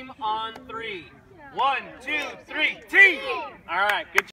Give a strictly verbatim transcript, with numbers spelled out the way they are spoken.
on three. One, two, three, team! All right, good job.